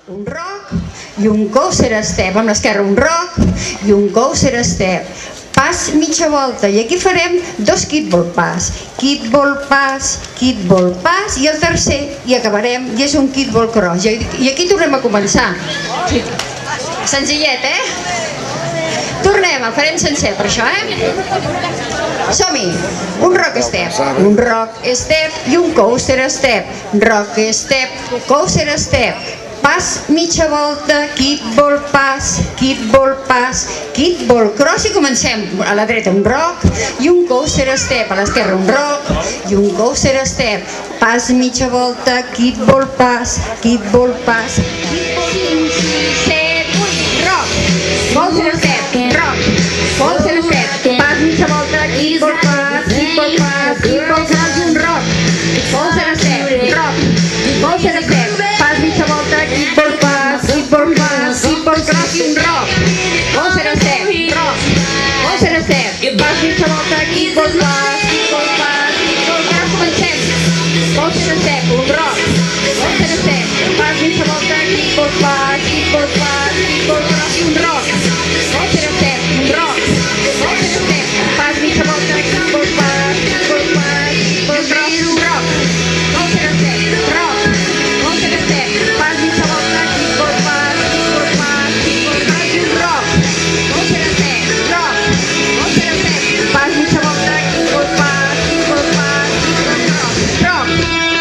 un rock i un coaster step. Amb l'esquerra un rock i un coaster step. Pas mitja volta, i aquí farem dos kickball pas. Kickball pas, kickball pas, i el tercer, i acabarem, i és un kickball cross. I aquí tornem a començar. Senzillet, Tornem, el farem sencer per això, Som-hi! Un rock step i un coaster step. Rock step, coaster step. Pas mitja volta, kickball pas, kickball cross, i comencem. A la dreta un rock i un coaster step, a l'esquerra un rock i un coaster step. Pas mitja volta, kickball pas, kickball 5, 6, 7, 8, rock, coaster step, rock, coaster step, pas mitja volta, kickball pas, kickball cross i un rock, coaster step, rock, coaster step, pas mitja volta, kickball pas, kickball cross i un rock, coaster step, rock, coaster step, pas mitja volta, kickball pas, kickball cross, comencem, coaster step, un rock, coaster step, pas mitja volta, kickball pas, kickball cross i un rock, coaster step, un rock, coaster step, pas mitja volta, kickball pas, kickball cross i un rock, coaster step, rock, coaster step, pas mitja volta, kickball pas, kickball cross i un rock, coaster step, rock, coaster step, pas mitja volta, kickball pas, kickball cross, rock,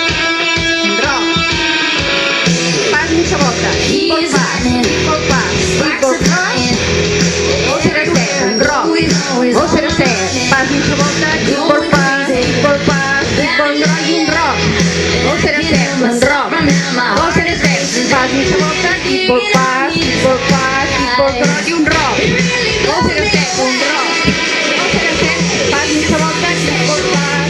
pas mitja volta, kickball pas, kickball cross, coaster step, rock, coaster step, pas mitja volta, kickball pas, kickball cross i un rock, coaster step, un rock, coaster step, pas mitja volta, kickball pas, kickball cross i un rock, coaster step, un rock, coaster step, pas mitja volta, kickball pas,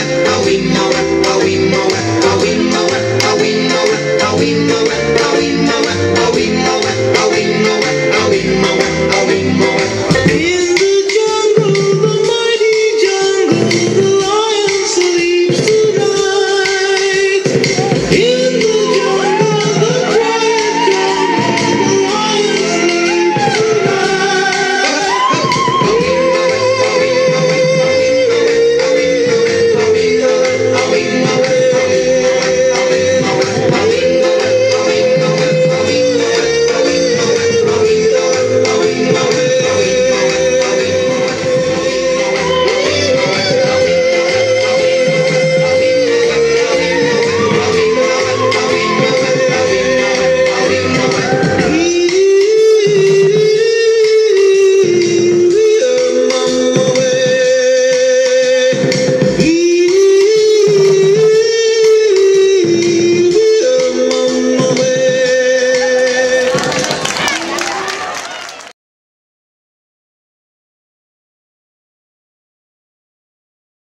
we know it.